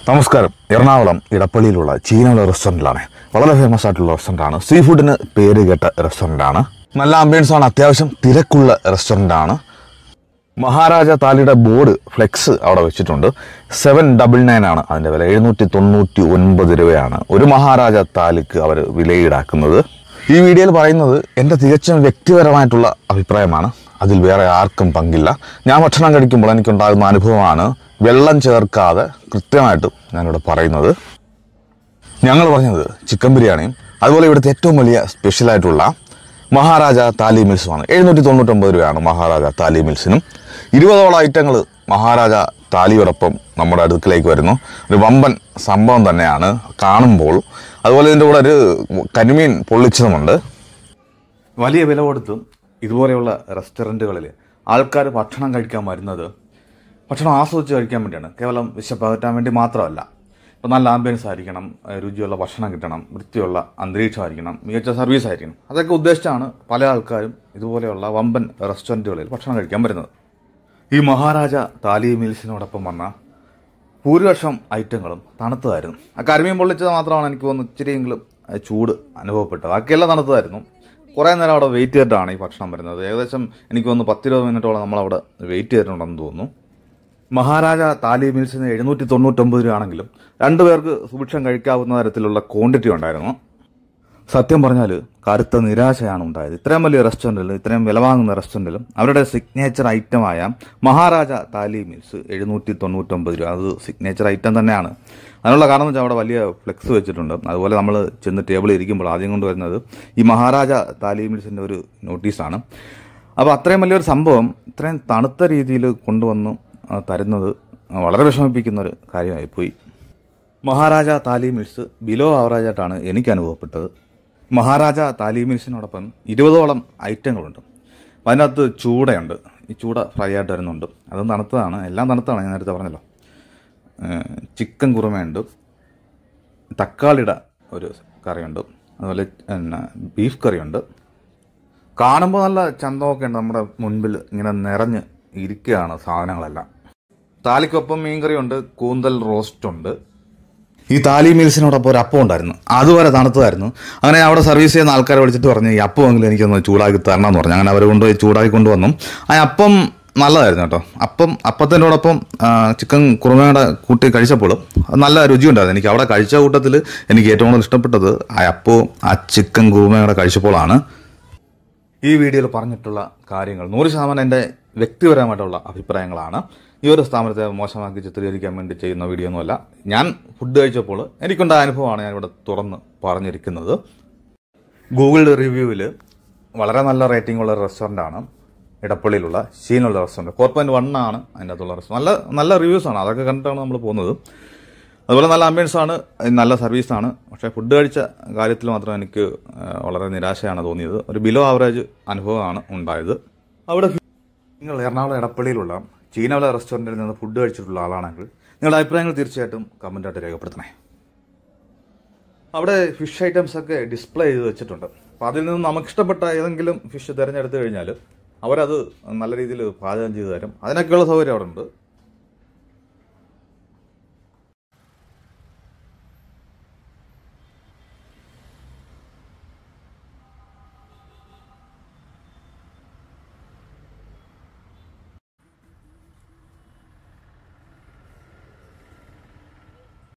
നമസ്കാരം. എറണാകുളം ഇടപ്പള്ളിയിലുള്ള ചീനയുടെ റെസ്റ്റോറൻറ്റിലാണ്. വളരെ ഫേമസ് ആയിട്ടുള്ള റെസ്റ്റോറൻറ്റാണ്. സീ ഫുഡിന് പേര് കേട്ട റെസ്റ്റോറൻറ്റാണ്. നല്ല ആംബിയൻസാണ്. അത്യാവശ്യം തിരക്കുള്ള റെസ്റ്റോറൻറ്റാണ്. മഹാരാജ താലിയുടെ ബോർഡ് ഫ്ലെക്സ് അവിടെ വെച്ചിട്ടുണ്ട്. 799 ആണ് അതിൻ്റെ വില. 799 രൂപയാണ് ഒരു മഹാരാജ താലിക്ക് അവർ വില ഈടാക്കുന്നത്. ഈ വീഡിയോയിൽ പറയുന്നത് എൻ്റെ തികച്ചും വ്യക്തിപരമായിട്ടുള്ള അഭിപ്രായമാണ്. അതിൽ വേറെ ആർക്കും പങ്കില്ല. ഞാൻ ഭക്ഷണം കഴിക്കുമ്പോൾ എനിക്കുണ്ടാകുന്ന അനുഭവമാണ്. വെള്ളം ചേർക്കാതെ കൃത്യമായിട്ട് ഞാനിവിടെ പറയുന്നത്. ഞങ്ങൾ പറഞ്ഞത് ചിക്കൻ ബിരിയാണിയും അതുപോലെ ഇവിടുത്തെ ഏറ്റവും വലിയ സ്പെഷ്യലായിട്ടുള്ള മഹാരാജ താലി മീൽസുമാണ്. 799 രൂപയാണ് മഹാരാജ താലി മീൽസിനും. 20ഓളം ഐറ്റങ്ങൾ മഹാരാജ താലിയോടൊപ്പം നമ്മുടെ അടുക്കിലേക്ക് വരുന്നു. ഒരു വമ്പൻ സംഭവം തന്നെയാണ് കാണുമ്പോൾ. അതുപോലെ ഇതിൻ്റെ കൂടെ ഒരു കരിമീൻ പൊള്ളിച്ചതുമുണ്ട്. വലിയ വില കൊടുത്തും ഇതുപോലെയുള്ള റെസ്റ്റോറൻറ്റുകളിൽ ആൾക്കാർ ഭക്ഷണം കഴിക്കാൻ വരുന്നത് ഭക്ഷണം ആസ്വദിച്ച് കഴിക്കാൻ വേണ്ടിയാണ്. കേവലം വിശപ്പകറ്റാൻ വേണ്ടി മാത്രമല്ല. ഇപ്പോൾ നല്ല ആംബിയൻസ് ആയിരിക്കണം, രുചിയുള്ള ഭക്ഷണം കിട്ടണം, വൃത്തിയുള്ള അന്തരീക്ഷമായിരിക്കണം, മികച്ച സർവീസ് ആയിരിക്കണം. അതൊക്കെ ഉദ്ദേശിച്ചാണ് പല ആൾക്കാരും ഇതുപോലെയുള്ള വമ്പൻ റെസ്റ്റോറൻറ്റുകളിൽ ഭക്ഷണം കഴിക്കാൻ വരുന്നത്. ഈ മഹാരാജ താലി മീൽസിനോടൊപ്പം വന്ന ഭൂരിപക്ഷം ഐറ്റങ്ങളും തണുത്തതായിരുന്നു. ആ കരിമീൻ പൊള്ളിച്ചത് മാത്രമാണ് എനിക്ക് തോന്നുന്നു ഇച്ചിരിയെങ്കിലും ചൂട് അനുഭവപ്പെട്ടത്. ബാക്കിയെല്ലാം തണുത്തതായിരുന്നു. കുറേ നേരം അവിടെ വെയിറ്റ് ചെയ്തിട്ടാണ് ഈ ഭക്ഷണം വരുന്നത്. ഏകദേശം എനിക്ക് തോന്നുന്നു 10-20 മിനിറ്റോളം നമ്മളവിടെ വെയിറ്റ് ചെയ്തിട്ടുണ്ടെന്ന് തോന്നുന്നു. മഹാരാജ താലി മീൽസിന് 799 രൂപയാണെങ്കിലും 2 പേർക്ക് സുഭിക്ഷം കഴിക്കാവുന്ന തരത്തിലുള്ള ക്വാണ്ടിറ്റി ഉണ്ടായിരുന്നു. സത്യം പറഞ്ഞാൽ കടുത്ത നിരാശയാണ് ഉണ്ടായത്. ഇത്രയും വലിയ റെസ്റ്റോറൻറ്റിലും ഇത്രയും വില വാങ്ങുന്ന റെസ്റ്റോറൻറ്റിലും അവരുടെ സിഗ്നേച്ചർ ഐറ്റമായ മഹാരാജ താലി മീൽസ് 799 രൂപ. അത് സിഗ്നേച്ചർ ഐറ്റം തന്നെയാണ്. അതിനുള്ള കാരണം എന്ന് വെച്ചാൽ അവിടെ വലിയ ഫ്ലെക്സ് വെച്ചിട്ടുണ്ട്. അതുപോലെ നമ്മൾ ചെന്ന് ടേബിളിൽ ഇരിക്കുമ്പോൾ ആദ്യം കൊണ്ടുവരുന്നത് ഈ മഹാരാജ താലി മീൽസിൻ്റെ ഒരു നോട്ടീസാണ്. അപ്പോൾ അത്രയും വലിയൊരു സംഭവം ഇത്രയും തണുത്ത രീതിയിൽ കൊണ്ടുവന്നു തരുന്നത് വളരെ വിഷമിപ്പിക്കുന്നൊരു കാര്യമായിപ്പോയി. മഹാരാജ താലി മീൽസ് ബിലോ ആവറേജായിട്ടാണ് എനിക്ക് അനുഭവപ്പെട്ടത്. മഹാരാജ താലി മീൽസിനോടൊപ്പം 20ഓളം ഐറ്റങ്ങളുണ്ട്. അതിനകത്ത് ചൂടയുണ്ട്. ഈ ചൂട ഫ്രൈ ആയിട്ട് വരുന്നുണ്ട്. അതും തണുത്തതാണ്. എല്ലാം തണുത്താണ്. ഞാൻ നേരത്തെ പറഞ്ഞല്ലോ. ചിക്കൻ കുറുമയുണ്ട്. തക്കാളിയുടെ ഒരു കറിയുണ്ട്. അതുപോലെ ബീഫ് കറിയുണ്ട്. കാണുമ്പോൾ നല്ല ചന്തമൊക്കെ ഉണ്ട്. നമ്മുടെ മുൻപിൽ ഇങ്ങനെ നിറഞ്ഞ് ഇരിക്കുകയാണ് സാധനങ്ങളെല്ലാം. താലിക്കൊപ്പം മീൻകറിയുണ്ട്. കൂന്തൽ റോസ്റ്റുണ്ട്. ഈ താലി മീൽസിനോടൊപ്പം ഒരു അപ്പം ഉണ്ടായിരുന്നു. അതുവരെ തണുത്തതായിരുന്നു. അങ്ങനെ അവിടെ സർവീസ് ചെയ്യുന്ന ആൾക്കാരെ വിളിച്ചിട്ട് പറഞ്ഞു ഈ അപ്പമെങ്കിലും എനിക്കൊന്ന് ചൂടാക്കി തരണം എന്ന് പറഞ്ഞു. അങ്ങനെ അവർ കൊണ്ടുപോയി ചൂടാക്കി കൊണ്ടുവന്നു. ആ അപ്പം നല്ലതായിരുന്നു കേട്ടോ. അപ്പത്തിനോടൊപ്പം ചിക്കൻ കുറുമയുടെ കൂട്ടി കഴിച്ചപ്പോൾ നല്ല രുചിയുണ്ടായിരുന്നു. എനിക്ക് അവിടെ കഴിച്ച കൂട്ടത്തിൽ എനിക്ക് ഏറ്റവും കൂടുതൽ ഇഷ്ടപ്പെട്ടത് ആ അപ്പവും ആ ചിക്കൻ കുറുമയുടെ കഴിച്ചപ്പോഴാണ്. ഈ വീഡിയോയിൽ പറഞ്ഞിട്ടുള്ള കാര്യങ്ങൾ 100% എൻ്റെ വ്യക്തിപരമായിട്ടുള്ള അഭിപ്രായങ്ങളാണ്. ഈ ഒരു സ്ഥാപനത്തെ മോശമാക്കി ചിത്രീകരിക്കാൻ വേണ്ടി ചെയ്യുന്ന വീഡിയോ ഒന്നുമല്ല. ഞാൻ ഫുഡ് കഴിച്ചപ്പോൾ എനിക്കുണ്ടായ അനുഭവമാണ് ഞാനിവിടെ തുറന്ന് പറഞ്ഞിരിക്കുന്നത്. ഗൂഗിൾ റിവ്യൂവിൽ വളരെ നല്ല റേറ്റിംഗ് ഉള്ള റെസ്റ്റോറൻ്റാണ് ഇടപ്പള്ളിയിലുള്ള ഷീനുള്ള റെസ്റ്റോറൻറ്റ്. 4.1 ആണ് അതിൻ്റെ അകത്തുള്ള റെസ്റ്റോറൻറ്റ്. നല്ല റിവ്യൂസാണ്. അതൊക്കെ കണ്ടിട്ടാണ് നമ്മൾ പോകുന്നത്. അതുപോലെ നല്ല ആംബിയൻസാണ്, നല്ല സർവീസാണ്. പക്ഷേ ഫുഡ് കഴിച്ച കാര്യത്തിൽ മാത്രം എനിക്ക് വളരെ നിരാശയാണ് തോന്നിയത്. ഒരു ബിലോ ആവറേജ് അനുഭവമാണ് ഉണ്ടായത്. അവിടെ നിങ്ങൾ എറണാകുളം ഇടപ്പള്ളിയിലുള്ള ചീനവല റെസ്റ്റോറൻറ്റിൽ നിന്ന് ഫുഡ് കഴിച്ചിട്ടുള്ള ആളാണെങ്കിൽ നിങ്ങളുടെ അഭിപ്രായങ്ങൾ തീർച്ചയായിട്ടും കമൻറ്റായിട്ട് രേഖപ്പെടുത്തണേ. അവിടെ ഫിഷ് ഐറ്റംസ് ഒക്കെ ഡിസ്പ്ലേ ചെയ്ത് വെച്ചിട്ടുണ്ട്. അപ്പോൾ അതിൽ നിന്ന് നമുക്കിഷ്ടപ്പെട്ട ഏതെങ്കിലും ഫിഷ് തിരഞ്ഞെടുത്ത് കഴിഞ്ഞാൽ അവരത് നല്ല രീതിയിൽ പാചകം ചെയ്ത് തരും. അതിനൊക്കെയുള്ള സൗകര്യം അവിടെ ഉണ്ട്.